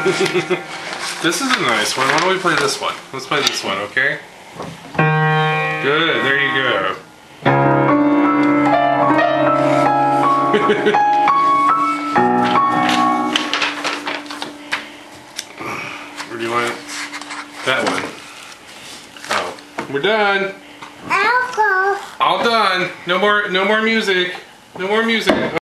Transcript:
This is a nice one. Why don't we play this one? Let's play this one, okay? Good, there you go. Or do you want that one? Oh, we're done. I'll go. All done. No more music. No more music.